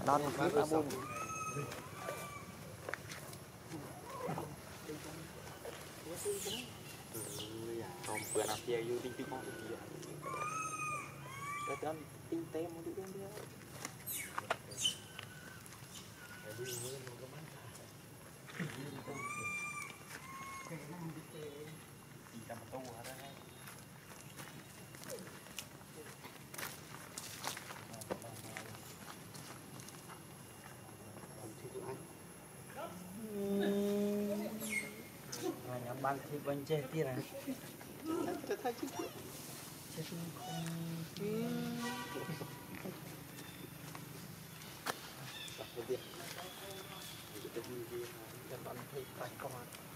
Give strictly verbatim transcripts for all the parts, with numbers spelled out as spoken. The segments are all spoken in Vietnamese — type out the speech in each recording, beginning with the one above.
đón một clip album còn vừa nào kia yêu tinh tinh con gì vậy tới tinh tế một chút nữa ban thì bên trên kia này tôi thấy chứ chứ không đặc biệt giờ ban thì phải con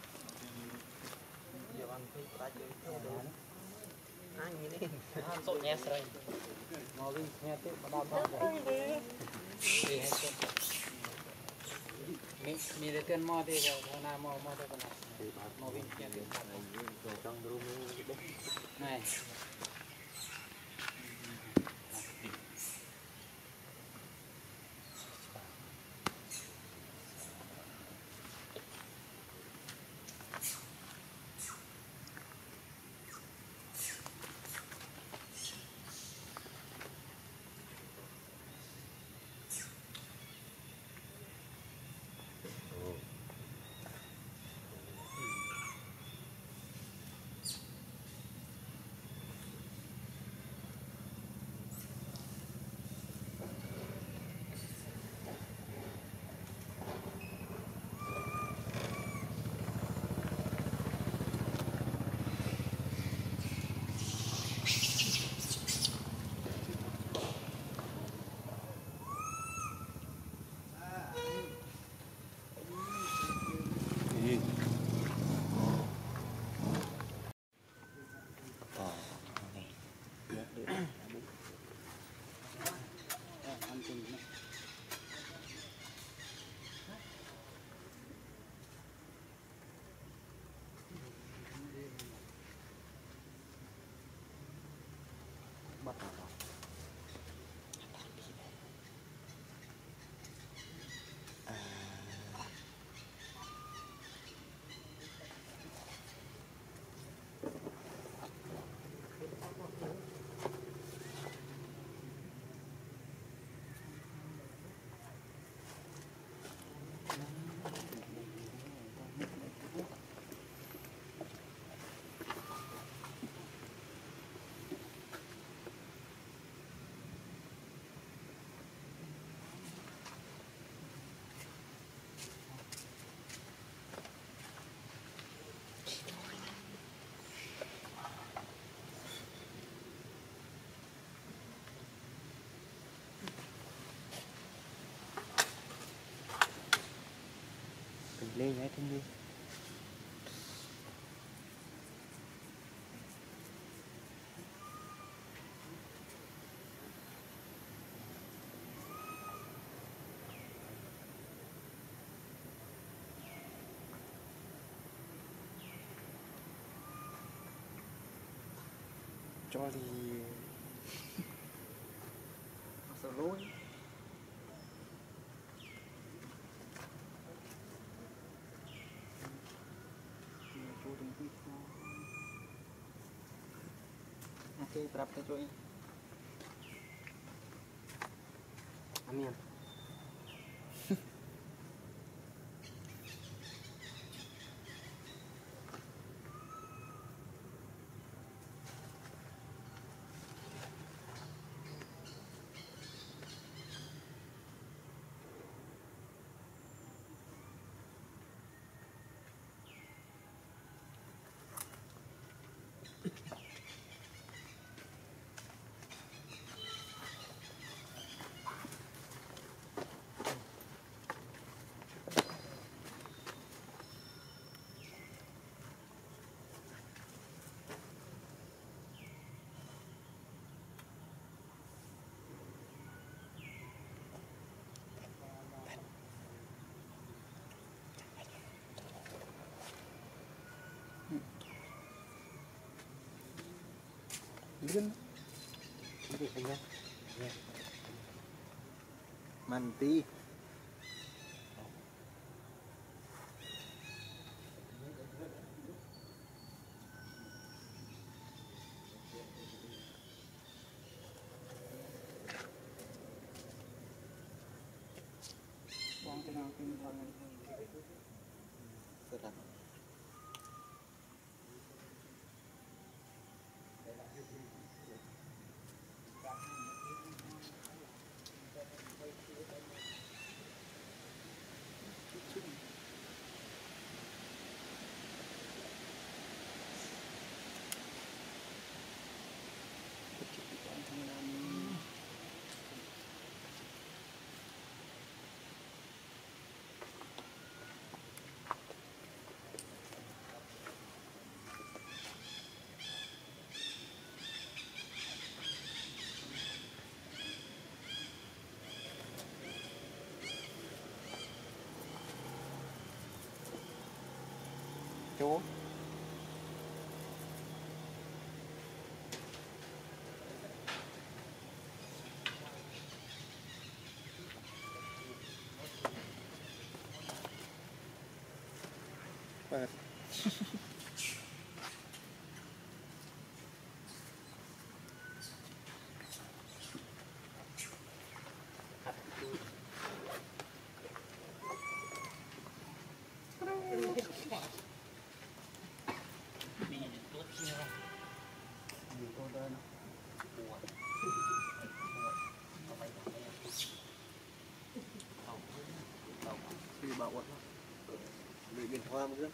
giờ ban thì phải chơi theo đó anh nghĩ đi anh sội nhẹ rồi ngồi đi nghe tiếp mà đau đau đấy mi mi để tiền mò thì rồi nào mò mò đây còn nào mò bên kia thì rồi trong room này bắt đầu lên nhé thêm đi cho thì sợ lỗi ok berapa cuy amin Ini kan, ini kan ya, mình tí Buang ke dalam timbangan. sedap. Chỗ Bật. Bảo quật bị biển hoa một nước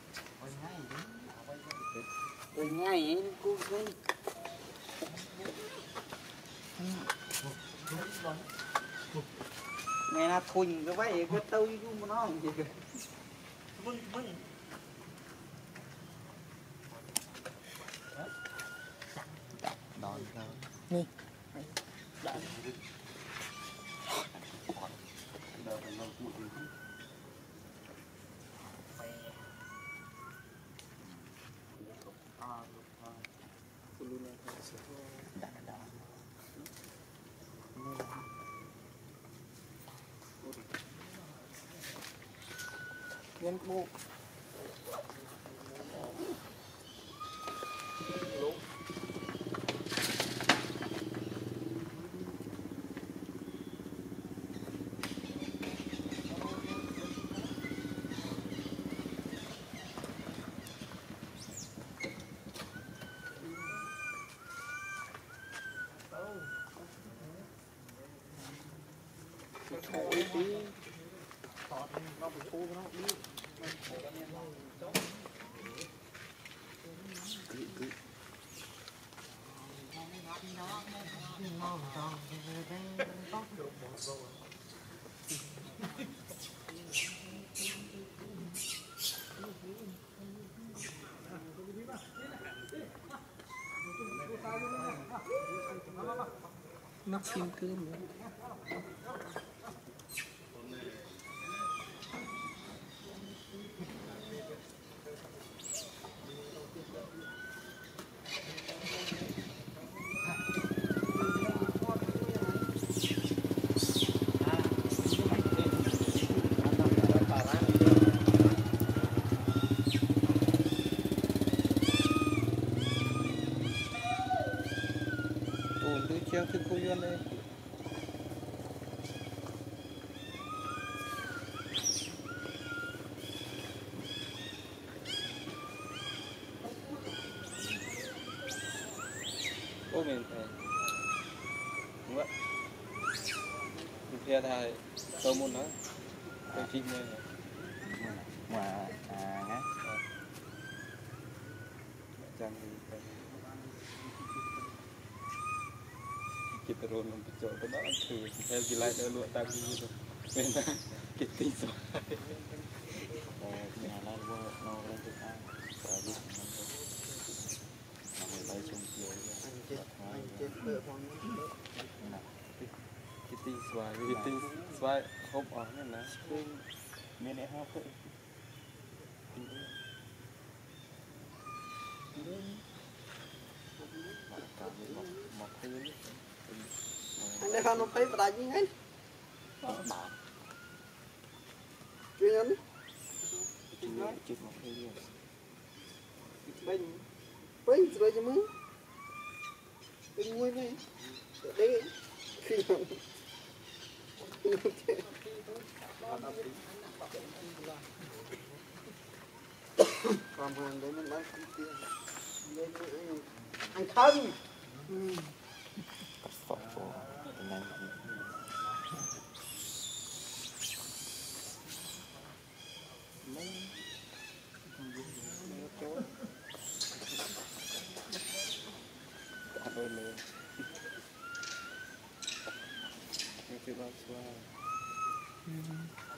Ôi ngay em cô đây. Ngày nào thùng cái vậy cái tôi cũng nó gì kìa. Vâng vâng. đòn sao Nè. Đã. Nhân bộ Ôi tí nó bị khô nó đi cứ cứ nó kim cương nữa. ổn tôi treo cái cô duyên đây ô mình phải đúng vậy mình theo thầy tôi muốn nói tôi chim đây mà à nhá chẳng thì kita rồi mình bị chỗ đó thử theo gì lại đỡ lụa ta đi rồi bên ta cái tinh rồi nhà lại vô nó lên từ ai và đi mình lấy chung chiều anh chết anh chết đỡ phong cái tinh xoài cái tinh xoài hộp ở này nè bên này hộp vậy Anh đây không nó phải vào đây như thế. Bà. Cái nhắn chụp một cái gì bánh bánh rồi cho mướn bánh nguôi này đấy khi nào còn hàng đấy mình bán không tiền ăn thân phật của này cả đôi lừa cái bao xua